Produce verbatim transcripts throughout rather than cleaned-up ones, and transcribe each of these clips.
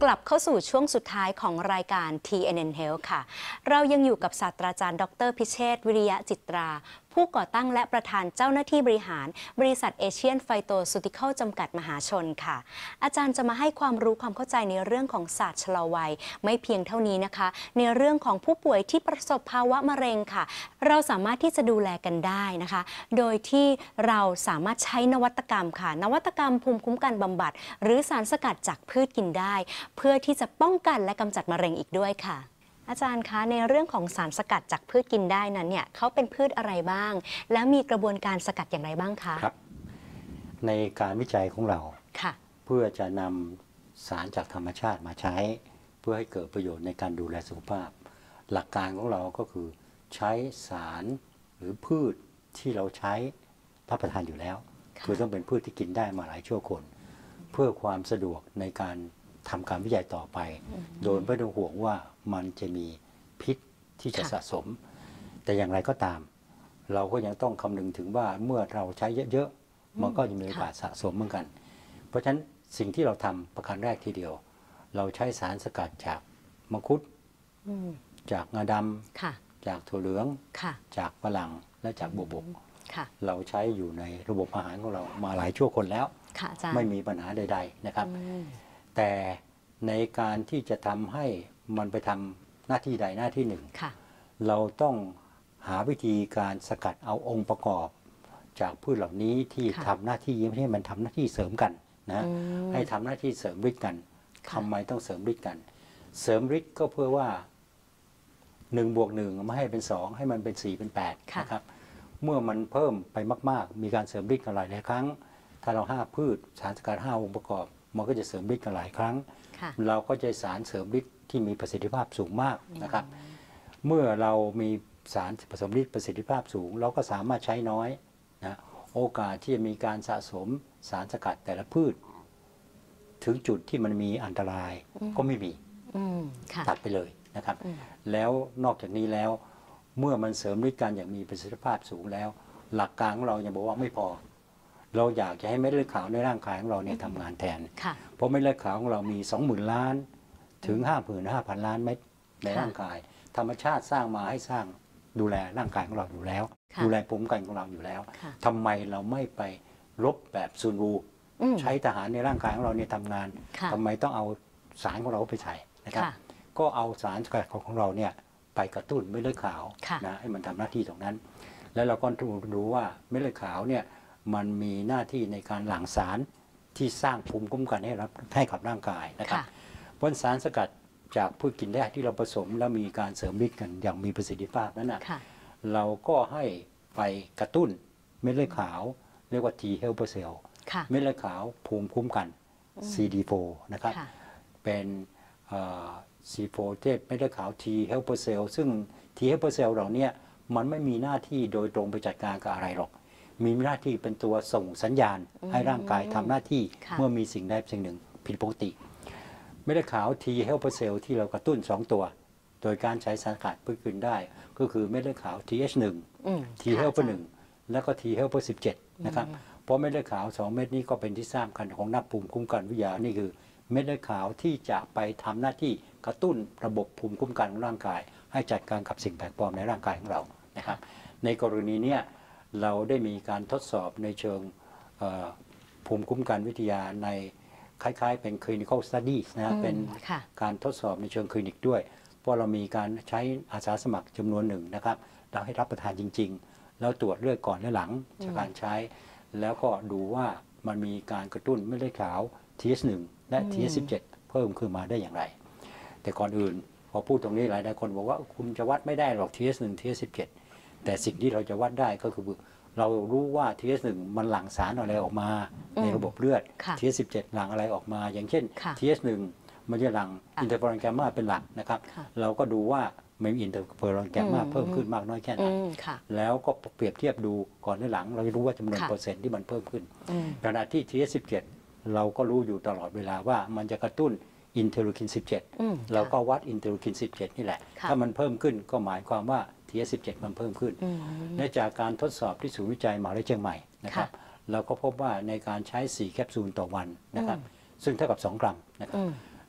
กลับเข้าสู่ช่วงสุดท้ายของรายการ ที เอ็น เอ็น Health ค่ะเรายังอยู่กับศาสตราจารย์ดรพิเชษฐ์วิริยะจิตราผู้ก่อตั้งและประธานเจ้าหน้าที่บริหารบริษัทเอเชียนไฟโตซูติคอลจำกัดมหาชนค่ะอาจารย์จะมาให้ความรู้ความเข้าใจในเรื่องของศาสตร์ชะลอวัยไม่เพียงเท่านี้นะคะในเรื่องของผู้ป่วยที่ประสบภาวะมะเร็งค่ะเราสามารถที่จะดูแลกันได้นะคะโดยที่เราสามารถใช้นวัตกรรมค่ะนวัตกรรมภูมิคุ้มกันบำบัดหรือสารสกัดจากพืชกินได้เพื่อที่จะป้องกันและกำจัดมะเร็งอีกด้วยค่ะอาจารย์คะในเรื่องของสารสกัดจากพืชกินได้นั้นเนี่ยเขาเป็นพืชอะไรบ้างแล้วมีกระบวนการสกัดอย่างไรบ้างคะครับในการวิจัยของเราค่ะเพื่อจะนำสารจากธรรมชาติมาใช้เพื่อให้เกิดประโยชน์ในการดูแลสุขภาพหลักการของเราก็คือใช้สารหรือพืชที่เราใช้รับประทานอยู่แล้วคือต้องเป็นพืชที่กินได้มาหลายชั่วคนเพื่อความสะดวกในการทำการวิจัยต่อไปโดยไม่ต้องห่วงว่ามันจะมีพิษที่จะสะสมแต่อย่างไรก็ตามเราก็ยังต้องคำนึงถึงว่าเมื่อเราใช้เยอะๆมันก็จะมีโอกาสสะสมเหมือนกันเพราะฉะนั้นสิ่งที่เราทำประการแรกทีเดียวเราใช้สารสกัดจากมังคุดจากงาดำจากถั่วเหลืองจากฝรั่งและจากบัวบกเราใช้อยู่ในระบบอาหารของเรามาหลายชั่วคนแล้วไม่มีปัญหาใดๆนะครับแต่ในการที่จะทำให้มันไปทำหน้าที่ใดหน้าที่หนึ่งเราต้องหาวิธีการสกัดเอาองค์ประกอบจากพืชเหล่านี้ที่ทำหน้าที่ไม่ให้มันทำหน้าที่เสริมกันนะให้ทำหน้าที่เสริมฤทธิ์กันทำไมต้องเสริมฤทธิ์กันเสริมฤทธิ์ก็เพื่อว่าหนึ่งบวกหนึ่งไม่ให้เป็นสองให้มันเป็นสี่เป็นแปดนะครับเมื่อมันเพิ่มไปมากๆมีการเสริมฤทธิ์กันหลายหลายครั้งถ้าเราห้าพืชสารสกัดห้าองค์ประกอบมันก็จะเสริมฤทธิ์กันหลายครั้งเราก็จะสารเสริมฤทธิ์ที่มีประสิทธิภาพสูงมากนะครับเมื่อเรามีสารผสมฤทธิ์ประสิทธิภาพสูงเราก็สามารถใช้น้อยนะโอกาสที่จะมีการสะสมสารสกัดแต่ละพืชถึงจุดที่มันมีอันตรายก็ไม่มีตัดไปเลยนะครับแล้วนอกจากนี้แล้วเมื่อมันเสริมฤทธิ์กันอย่างมีประสิทธิภาพสูงแล้วหลักการของเรายังบอกว่าไม่พอเราอยากจะให้เม็ดเลือดขาวในร่างกายของเราเนี่ยทำงานแทนเพราะเม็ดเลือดขาวของเรามีสองหมื่นล้านถึงห้าหมื่นห้าพันล้านเม็ดในร่างกายธรรมชาติสร้างมาให้สร้างดูแลร่างกายของเราอยู่แล้วดูแลภูมิคุ้มกันของเราอยู่แล้วทำไมเราไม่ไปลบแบบซูนูใช้ทหารในร่างกายของเราเนี่ยทำงานทำไมต้องเอาสารของเราไปใช้นะครับก็เอาสารสกัดของเราเนี่ยไปกระตุ้นเม็ดเลือดขาวนะให้มันทำหน้าที่ตรงนั้นแล้วเราก็รู้ว่าเม็ดเลือดขาวเนี่ยมันมีหน้าที่ในการหลั่งสารที่สร้างภูมิคุ้มกันให้รับให้กับร่างกายนะครับเพราะสารสกัดจากพืชกินได้ที่เราผสมแล้วมีการเสริมฤทธิ์กันอย่างมีประสิทธิภาพนั้นนะเราก็ให้ไปกระตุ้นเม็ดเลือดขาวเรียกว่า T helper cell เม็ดเลือดขาวภูมิคุ้มกัน ซี ดี โฟร์ นะครับเป็น ซี โฟร์ เทพเม็ดเลือดขาว T helper cell ซึ่ง T helper cell เหล่านี้มันไม่มีหน้าที่โดยตรงไปจัดการกับอะไรหรอกมีหน้าที่เป็นตัวส่งสัญญาณให้ร่างกายทำหน้าที่เมื่อมีสิ่งใดสิ่งหนึ่งผิดปกติเม็ดเลือดขาว T helper cell ที่เรากระตุ้นสองตัวโดยการใช้สารสกัดพืชกินได้ก็คือเม็ดเลือดขาว ที เอช หนึ่ง T helper หนึ่งแล้วก็ T helper สิบเจ็ดนะครับเพราะเม็ดเลือดขาวสองเม็ดนี้ก็เป็นที่ทราบกันของนักภูมิคุ้มกันวิทยานี่คือเม็ดเลือดขาวที่จะไปทำหน้าที่กระตุ้นระบบภูมิคุ้มกันของร่างกายให้จัดการกับสิ่งแปลกปลอมในร่างกายของเรานะครับในกรณีนี้เราได้มีการทดสอบในเชิงภูมิคุ้มกันวิทยาในคล้ายๆเป็น clinical studies นะเป็นการทดสอบในเชิงคลินิกด้วยเพราะเรามีการใช้อาสาสมัครจำนวนหนึ่งนะครับเราให้รับประทานจริงๆแล้วตรวจเลือดก่อนและหลังจากการใช้แล้วก็ดูว่ามันมีการกระตุ้นเม็ดเลือดขาว ที เอช หนึ่ง และ ที เอช สิบเจ็ด เพิ่มขึ้นมาได้อย่างไรแต่ก่อนอื่นพอพูดตรงนี้หลายๆคนบอกว่าคุณจะวัดไม่ได้หรอก ที เอช หนึ่ง ที เอช สิบเจ็ด แต่สิ่งที่เราจะวัดได้ก็คือเรารู้ว่า ที เอช หนึ่ง มันหลั่งสารอะไรออกมาในระบบเลือด ที เอช สิบเจ็ด หลั่งอะไรออกมาอย่างเช่น ที เอช หนึ่ง มันจะหลั่งอินเตอร์เฟอรอนแกมมาเป็นหลักนะครับเราก็ดูว่ามันมีอินเตอร์เฟอรอนแกมมาเพิ่มขึ้นมากน้อยแค่ไหนแล้วก็เปรียบเทียบดูก่อนหรือหลังเราจะรู้ว่าจำนวนเปอร์เซ็นต์ที่มันเพิ่มขึ้นขณะที่ ที เอช สิบเจ็ด เราก็รู้อยู่ตลอดเวลาว่ามันจะกระตุ้นอินเทอร์คิน สิบเจ็ด เราก็วัดอินเทอร์คิน สิบเจ็ด นี่แหละถ้ามันเพิ่มขึ้นก็หมายความว่า ที เอช สิบเจ็ด มันเพิ่มขึ้นและจากการทดสอบที่ศูนย์วิจัยมหาวิทยาลัยเชียงใหม่นะครับเราก็พบว่าในการใช้สี่แคปซูลต่อวันนะครับซึ่งเท่ากับสองกรัมนะครับ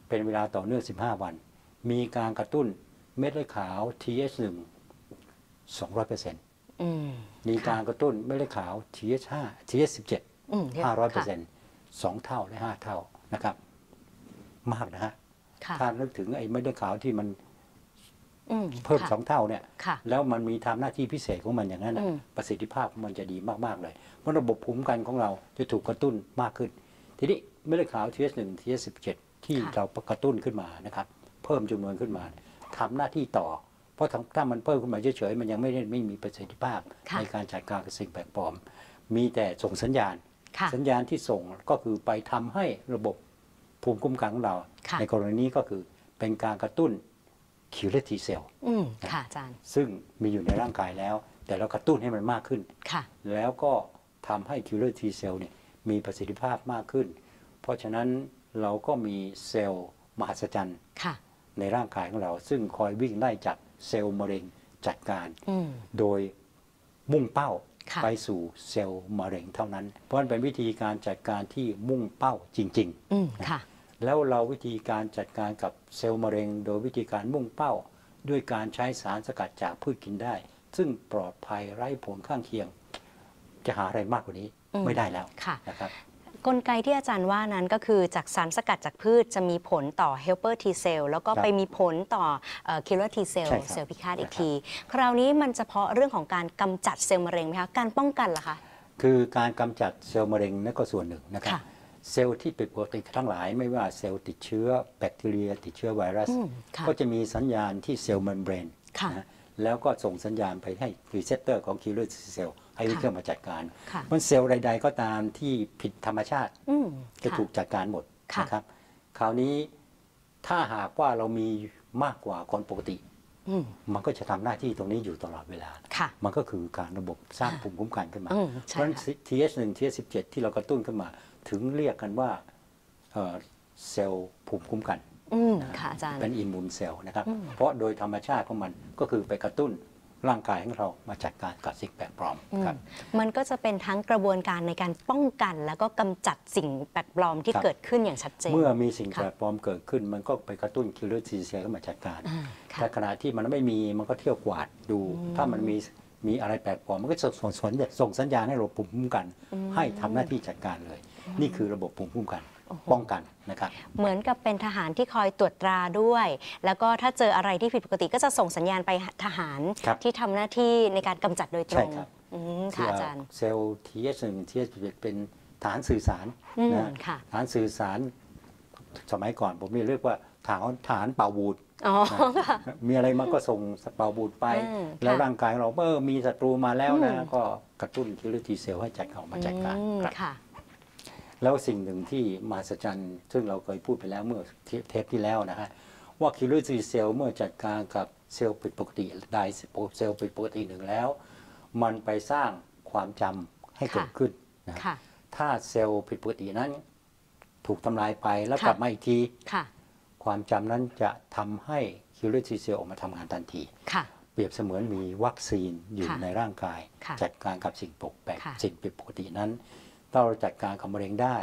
เป็นเวลาต่อเนื่องสิบห้าวันมีการกระตุ้นเม็ดเลือดขาว ที เอช หนึ่ง สองร้อยเปอร์เซ็นต์อืมมีการกระตุ้นเม็ดเลือดขาว ที เอช ห้า ที เอช สิบเจ็ดอืมห้าร้อยเปอร์เซ็นต์ สองเท่าและห้าเท่านะครับมากนะฮะค่ะถ้านึกถึงไอ้เม็ดเลือดขาวที่มันอืมเพิ่มค่ะสองเท่าเนี่ยค่ะแล้วมันมีทำหน้าที่พิเศษของมันอย่างนั้นน่ะอืมประสิทธิภาพของมันจะดีมากๆเลยเพราะระบบภูมิคุ้มกันของเราจะถูกกระตุ้นมากขึ้น ทีนี้เม็ดเลือดขาว ที เอช หนึ่ง ที เอช สิบเจ็ด ที่เรากระตุ้นขึ้นมานะครับเพิ่มจำนวนขึ้นมาทำหน้าที่ต่อ เพราะถ้ามันเพิ่มขึ้นมาเฉยๆมันยังไม่ได้ไม่มีประสิทธิภาพค่ะในการจัดการกับสิ่งแปลกปลอม มีแต่ส่งสัญญาณค่ะสัญญาณที่ส่งก็คือไปทำให้ระบบภูมิคุ้มกันของเราค่ะในกรณีนี้ก็คือเป็นการกระตุ้นคิวเลตทีเซลอืมค่ะอาจารย์ซึ่งมีอยู่ในร่างกายแล้ว แต่เรากระตุ้นให้มันมากขึ้นค่ะแล้วก็ทำให้คิวเลอร์ทีเซลล์เนี่ยมีประสิทธิภาพมากขึ้น เพราะฉะนั้นเราก็มีเซลล์มหัศจรรย์ค่ะในร่างกายของเรา ซึ่งคอยวิ่งไล่จับเซลล์มะเร็งจัดการอืมโดยมุ่งเป้าค่ะไปสู่เซลล์มะเร็งเท่านั้น เพราะมันเป็นวิธีการจัดการที่มุ่งเป้าจริงอืมค่ะๆ แล้วเราวิธีการจัดการกับเซลล์มะเร็ง โดยวิธีการมุ่งเป้า ด้วยการใช้สารสกัดจากพืชกินได้ ซึ่งปลอดภัยไร้ผลข้างเคียง จะหาอะไรมากกว่านี้อืมไม่ได้แล้วค่ะนะครับกลไกที่อาจารย์ว่านั้นก็คือจากสารสกัดจากพืชจะมีผลต่อ helper T cell แล้วก็ครับไปมีผลต่อเอ่อ killer T cell ใช่ครับเซลล์พิฆาตอีกนะครับที คราวนี้มันเฉพาะเรื่องของการกำจัดเซลล์มะเร็งไหมคะ การป้องกันล่ะคะคือการกำจัดเซลล์มะเร็งนั่นก็ส่วนหนึ่งนะครับค่ะเซลล์ที่เป็นปกติทั้งหลายไม่ว่าเซลล์ติดเชื้อแบคทีเรีย ติดเชื้อไวรัสอืมค่ะก็จะมีสัญญาณที่เซลล์เมมเบรนค่ะนะแล้วก็ส่งสัญญาณไปให้รีเซพเตอร์ของคิลเลอร์เซลล์ให้วิ่งค่ะเข้ามาจัดการค่ะมันเซลล์ใด ๆ ก็ตามที่ผิดธรรมชาติอืมจะค่ะถูกจัดการหมดค่ะนะครับ คราวนี้ถ้าหากว่าเรามีมากกว่าคนปกติอืมมันก็จะทำหน้าที่ตรงนี้อยู่ตลอดเวลาค่ะมันก็คือการระบบสร้างภูมิคุ้มกันขึ้นมาอืมเพใช่ราะฉะนั้นค่ะที เอช หนึ่ง ที เอช สิบเจ็ด ที่เรากระตุ้นขึ้นมา ถึงเรียกกันว่าเอ่อเซลล์ภูมิคุ้มกันอืมค่ะอาจารย์เป็นอิมมูนเซลล์นะครับอืมเพราะโดยธรรมชาติของมันก็คือไปกระตุ้นร่างกายของเรามาจัดการกับสิ่งแปลกปลอมอืมครับมันก็จะเป็นทั้งกระบวนการในการป้องกัน แล้วก็กำจัดสิ่งแปลกปลอมที่ครับเกิดขึ้นอย่างชัดเจนเมื่อมีสิ่งค่ะแปลกปลอมเกิดขึ้น มันก็ไปกระตุ้นคิลเลอร์ทีเซลล์เข้ามาจัดการอ่าค่ะแต่ขณะที่มันไม่มีมันก็เที่ยวกวาดดู ถ้ามันมีมีอะไรแปลกปลอมมันก็ส่งส่งส่งส่งสัญญาณให้ระบบภูมิคุ้มกัน ให้ทำหน้าที่จัดการเลย นี่คือระบบภูมิคุ้มกัน ป้องกันนะครับเหมือนกับเป็นทหารที่คอยตรวจตราด้วย แล้วก็ถ้าเจออะไรที่ผิดปกติก็จะส่งสัญญาณไปทหารครับที่ทำหน้าที่ในการกำจัดโดยตรใช่งครับอืมค่ะอาจารย์เซลล์ ที เอช หนึ่ง ที เอช สิบเจ็ด เป็นฐานสื่อสารอืมนะค่ะฐานสื่อสารสมัยก่อนผมเรียกว่าฐานฐานเป่าบูดอ๋อมีอะไรมาก็ส่งเป่าบูดไปอืมแล้วค่ะร่างกายเราเมื่อมีศัตรูมาแล้วนะอืมก็กระตุ้นคิลเลอร์ทีเซลล์ให้จัดการมาจัดการอืมครับค่ะแล้วสิ่งหนึ่งที่มหัศจรรย์ซึ่งเราเคยพูดไปแล้วเมื่อเทปที่แล้วนะฮะว่าคิลเลอร์ทีเซลล์เมื่อจัดการกับเซลล์ผิดปกติใดเซลล์ผิดปกติหนึ่งแล้ว มันไปสร้างความจำให้เกิดค่ะขึ้นนะค่ะถ้าเซลล์ผิดปกตินั้น ถูกทำลายไปแล้วค่ะกลับมาอีกทีค่ะความจำนั้นจะทำให้คิลเลอร์ทีเซลล์ออกมาทำงานทันทีค่ะเปรียบเสมือนมีวัคซีนอยู่ค่ะในร่างกายค่ะจัดการกับสิ่งปกแปลกค่ะสิ่งผิดปกตินั้นถ้าเราจัดการกับมะเร็งได้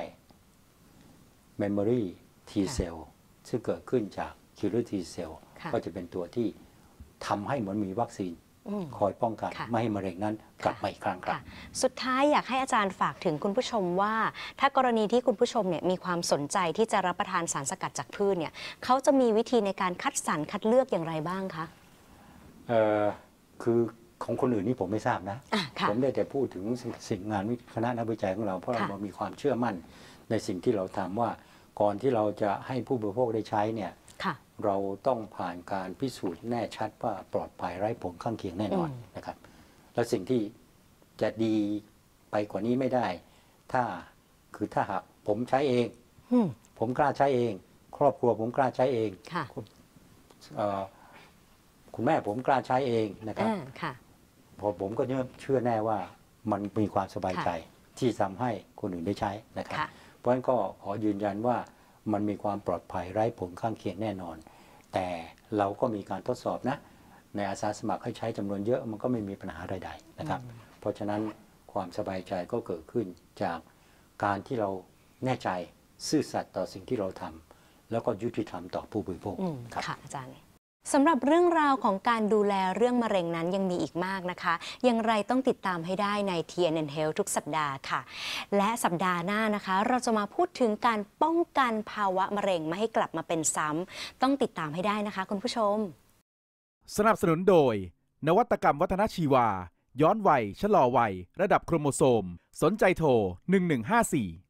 Memory T cell ซึ่งเกิดขึ้นจาก Killer T cell ค่ะก็จะเป็นตัวที่ทำให้เหมือนมีวัคซีนอืมคอยป้องกันค่ะไม่ให้มะเร็งนั้นกลับค่ะมาอีกครั้งครับค่ะ สุดท้ายอยากให้อาจารย์ฝากถึงคุณผู้ชมว่า ถ้ากรณีที่คุณผู้ชมเนี่ยมีความสนใจที่จะรับประทานสารสกัดจากพืชเนี่ยเขาจะมีวิธีในการคัดสรรคัดเลือกอย่างไรบ้างคะเอ่อคือของคนอื่นนี่ผมไม่ทราบนะอ่ะค่ะผมได้แต่พูดถึงสิ่งสิ่งงานวิคณะนักวิจัยของเรา เพราะค่ะเรามีความเชื่อมั่นในสิ่งที่เราทำว่าก่อนที่เราจะให้ผู้บริโภคได้ใช้เนี่ยค่ะเราต้องผ่านการพิสูจน์แน่ชัดว่าปลอดภัยไร้ผลข้างเคียงแน่นอนอืมนะครับ แล้วสิ่งที่จะดีไปกว่านี้ไม่ได้ ถ้าคือถ้าหากผมใช้เองอืมผมกล้าใช้เอง ครอบครัวผมกล้าใช้เองค่ะเอ่อคุณแม่ผมกล้าใช้เองนะครับอ่าค่ะพอผมก็เชื่อแน่ว่ามันมีความสบายใจที่ทำให้คนอื่นได้ใช้นะครับค่ะเพราะฉะนั้นก็ขอยืนยันว่ามันมีความปลอดภัยไร้ผลข้างเคียงแน่นอน แต่เราก็มีการทดสอบนะ ในอาสาสมัครให้ใช้จำนวนเยอะมันก็ไม่มีปัญหาใดๆนะครับ เพราะฉะนั้นความสบายใจก็เกิดขึ้นจากการที่เราแน่ใจซื่อสัตย์ต่อสิ่งที่เราทำแล้วก็ยุติธรรมต่อผู้บริโภคอืมครับค่ะอาจารย์สำหรับเรื่องราวของการดูแลเรื่องมะเร็งนั้นยังมีอีกมากนะคะอย่างไรต้องติดตามให้ได้ใน ที เอ็น เอ็น Health ทุกสัปดาห์ค่ะและสัปดาห์หน้านะคะ เราจะมาพูดถึงการป้องกันภาวะมะเร็งไม่ให้กลับมาเป็นซ้ำต้องติดตามให้ได้นะคะคุณผู้ชมสนับสนุนโดยนวัตกรรมวัฒนชีวาย้อนวัยชะลอวัยระดับโครโมโซมสนใจโทรหนึ่งหนึ่งห้าสี่